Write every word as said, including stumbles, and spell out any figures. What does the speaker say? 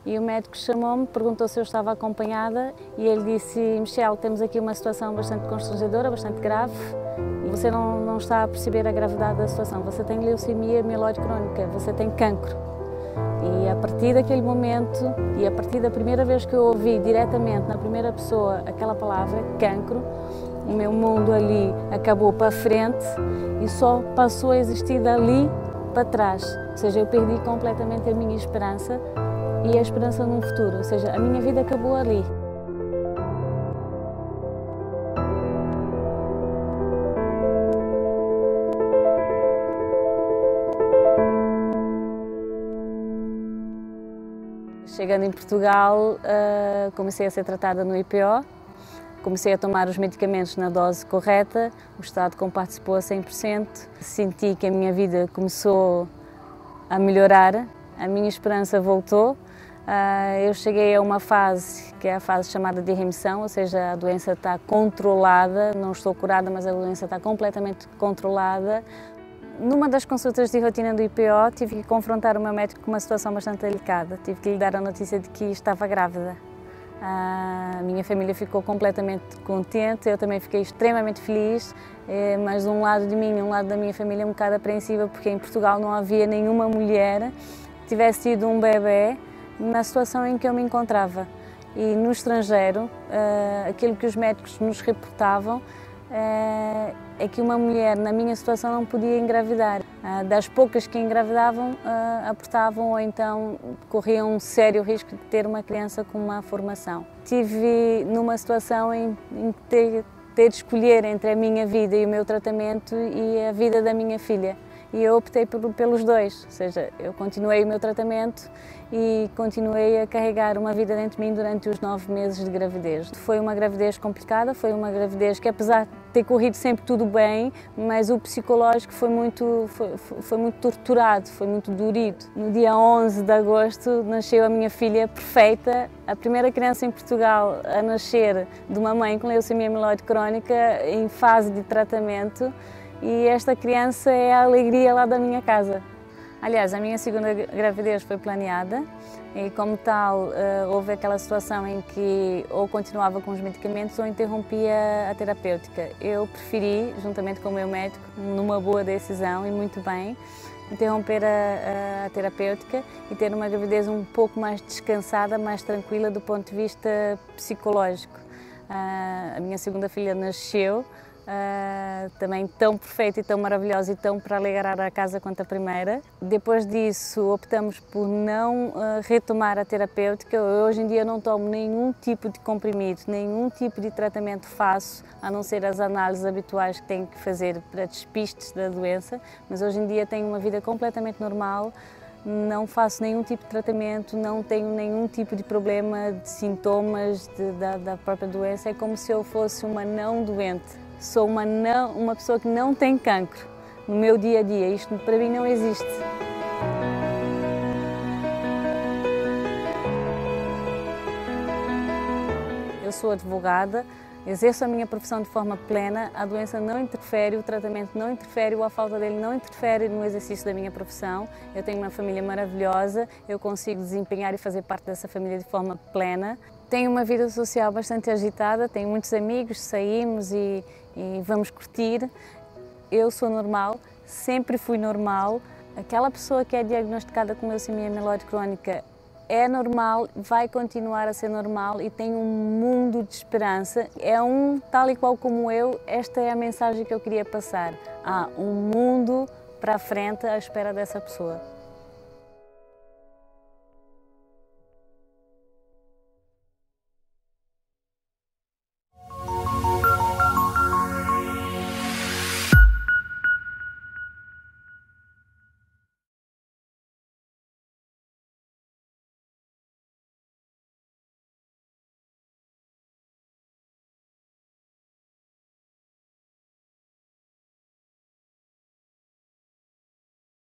E o médico chamou-me, perguntou se eu estava acompanhada e ele disse: Michelle, temos aqui uma situação bastante constrangedora, bastante grave. Você não, não está a perceber a gravidade da situação. Você tem leucemia mieloide crónica, você tem cancro. E a partir daquele momento, e a partir da primeira vez que eu ouvi diretamente, na primeira pessoa, aquela palavra, cancro, o meu mundo ali acabou para frente e só passou a existir dali para trás. Ou seja, eu perdi completamente a minha esperança e a esperança num futuro. Ou seja, a minha vida acabou ali. Chegando em Portugal, comecei a ser tratada no I P O, comecei a tomar os medicamentos na dose correta, o Estado comparticipou a cem por cento, senti que a minha vida começou a melhorar, a minha esperança voltou. Eu cheguei a uma fase, que é a fase chamada de remissão, ou seja, a doença está controlada, não estou curada, mas a doença está completamente controlada. Numa das consultas de rotina do I P O, tive que confrontar o meu médico com uma situação bastante delicada. Tive que lhe dar a notícia de que estava grávida. A minha família ficou completamente contente, eu também fiquei extremamente feliz, mas um lado de mim e um lado da minha família um bocado apreensiva, porque em Portugal não havia nenhuma mulher que tivesse tido um bebê na situação em que eu me encontrava. E no estrangeiro, aquilo que os médicos nos reportavam é que uma mulher na minha situação não podia engravidar. Das poucas que engravidavam, abortavam ou então corriam um sério risco de ter uma criança com uma formação. Tive numa situação em, em ter, ter de escolher entre a minha vida e o meu tratamento e a vida da minha filha. E eu optei por, pelos dois, ou seja, eu continuei o meu tratamento e continuei a carregar uma vida dentro de mim durante os nove meses de gravidez. Foi uma gravidez complicada, foi uma gravidez que, apesar de ter corrido sempre tudo bem, mas o psicológico foi muito, foi, foi muito torturado, foi muito dorido. No dia onze de agosto nasceu a minha filha perfeita, a primeira criança em Portugal a nascer de uma mãe com leucemia mieloide crónica em fase de tratamento. E esta criança é a alegria lá da minha casa. Aliás, a minha segunda gravidez foi planeada e, como tal, houve aquela situação em que ou continuava com os medicamentos ou interrompia a terapêutica. Eu preferi, juntamente com o meu médico, numa boa decisão e muito bem, interromper a, a terapêutica e ter uma gravidez um pouco mais descansada, mais tranquila do ponto de vista psicológico. A minha segunda filha nasceu, Uh, também tão perfeita e tão maravilhosa e tão para alegrar a casa quanto a primeira. Depois disso optamos por não uh, retomar a terapêutica. Eu, hoje em dia não tomo nenhum tipo de comprimido, nenhum tipo de tratamento faço, a não ser as análises habituais que tenho que fazer para despistes da doença, mas hoje em dia tenho uma vida completamente normal. Não faço nenhum tipo de tratamento, não tenho nenhum tipo de problema, de sintomas de, da, da própria doença. É como se eu fosse uma não doente. Sou uma, não, uma pessoa que não tem cancro no meu dia a dia. Isto para mim não existe. Eu sou advogada, exerço a minha profissão de forma plena, a doença não interfere, o tratamento não interfere, ou a falta dele não interfere no exercício da minha profissão. Eu tenho uma família maravilhosa, eu consigo desempenhar e fazer parte dessa família de forma plena. Tenho uma vida social bastante agitada, tenho muitos amigos, saímos e, e vamos curtir. Eu sou normal, sempre fui normal. Aquela pessoa que é diagnosticada com leucemia mieloide crónica é normal, vai continuar a ser normal e tem um mundo de esperança. É um tal e qual como eu, esta é a mensagem que eu queria passar. Há um mundo para a frente à espera dessa pessoa.